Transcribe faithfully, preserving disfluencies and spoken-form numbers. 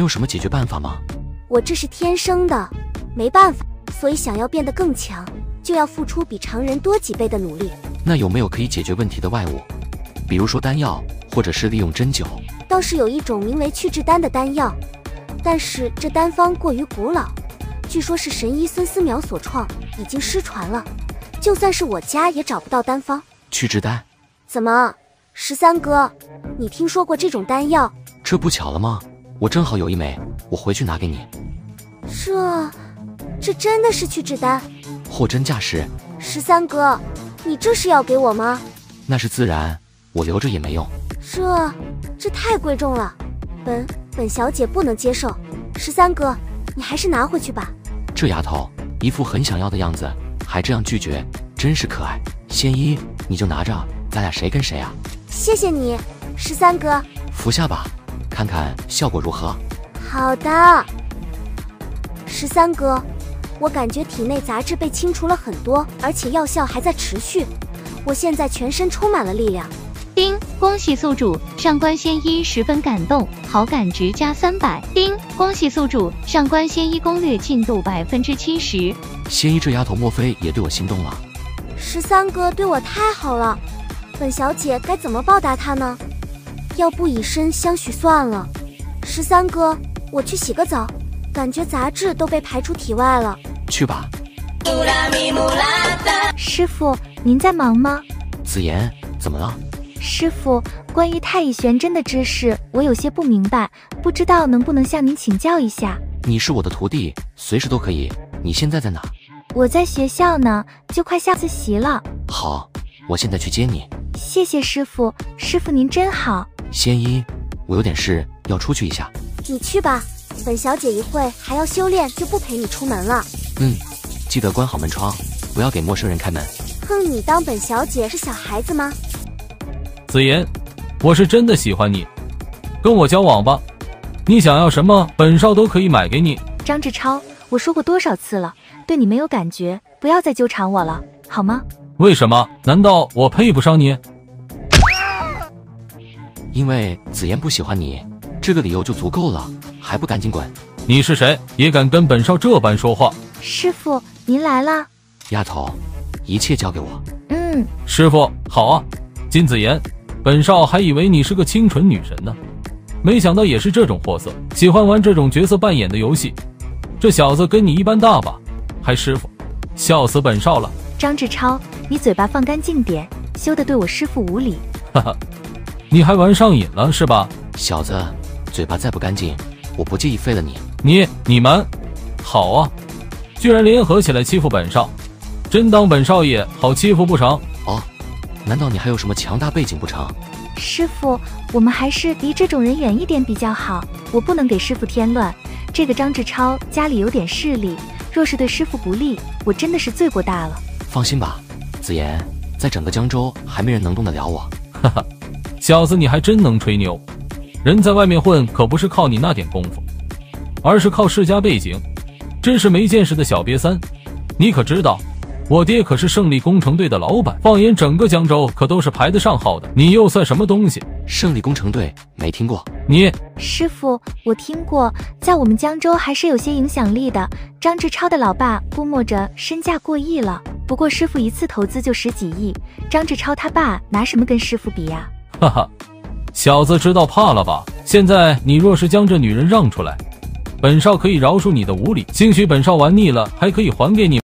有什么解决办法吗？ 我这是天生的，没办法，所以想要变得更强，就要付出比常人多几倍的努力。 那有没有可以解决问题的外物？比如说丹药，或者是利用针灸？ 倒是有一种名为去痣丹的丹药，但是这丹方过于古老，据说是神医孙思邈所创，已经失传了。就算是我家也找不到丹方。 去痣丹？ 怎么，十三哥，你听说过这种丹药？ 这不巧了吗？我正好有一枚，我回去拿给你。 这，这真的是去痣丹？ 货真价实。 十三哥，你这是要给我吗？ 那是自然，我留着也没用。 这，这太贵重了，本本小姐不能接受。十三哥，你还是拿回去吧。 这丫头一副很想要的样子，还这样拒绝，真是可爱。仙医，你就拿着，咱俩谁跟谁啊？ 谢谢你，十三哥。 服下吧，看看效果如何。 好的。十三哥，我感觉体内杂质被清除了很多，而且药效还在持续，我现在全身充满了力量。 丁，恭喜宿主，上官仙医十分感动，好感值加三百。丁，恭喜宿主，上官仙医攻略进度百分之七十。 仙医这丫头莫非也对我心动了？ 十三哥对我太好了，本小姐该怎么报答他呢？要不以身相许算了。十三哥，我去洗个澡，感觉杂质都被排出体外了。 去吧。 师傅，您在忙吗？ 子言，怎么了？ 师傅，关于太乙玄针的知识，我有些不明白，不知道能不能向您请教一下。 你是我的徒弟，随时都可以。你现在在哪？ 我在学校呢，就快下自习了。 好，我现在去接你。 谢谢师傅，师傅您真好。 仙医，我有点事要出去一下。 你去吧，本小姐一会还要修炼，就不陪你出门了。 嗯，记得关好门窗，不要给陌生人开门。 哼，你当本小姐是小孩子吗？ 子言，我是真的喜欢你，跟我交往吧，你想要什么，本少都可以买给你。 张志超，我说过多少次了，对你没有感觉，不要再纠缠我了，好吗？ 为什么？难道我配不上你？ 因为子言不喜欢你，这个理由就足够了，还不赶紧滚！ 你是谁，也敢跟本少这般说话？ 师傅，您来了。 丫头，一切交给我。 嗯， 师傅好啊。金子言，本少还以为你是个清纯女神呢，没想到也是这种货色，喜欢玩这种角色扮演的游戏。这小子跟你一般大吧？还师傅，笑死本少了。 张志超，你嘴巴放干净点，休得对我师傅无礼。 哈哈，你还玩上瘾了是吧？ 小子，嘴巴再不干净，我不介意废了你。 你你们好啊，居然联合起来欺负本少，真当本少爷好欺负不成？ 哦，难道你还有什么强大背景不成？ 师傅，我们还是离这种人远一点比较好，我不能给师傅添乱。这个张志超家里有点势力，若是对师傅不利，我真的是罪过大了。 放心吧，子言，在整个江州还没人能动得了我。 哈哈，小子你还真能吹牛，人在外面混可不是靠你那点功夫，而是靠世家背景，真是没见识的小瘪三。你可知道我爹可是胜利工程队的老板，放眼整个江州可都是排得上号的，你又算什么东西？ 胜利工程队没听过。 你师傅，我听过，在我们江州还是有些影响力的。张志超的老爸估摸着身价过亿了，不过师傅一次投资就十几亿，张志超他爸拿什么跟师傅比呀？ 哈哈，小子知道怕了吧？现在你若是将这女人让出来，本少可以饶恕你的无礼，兴许本少玩腻了还可以还给你。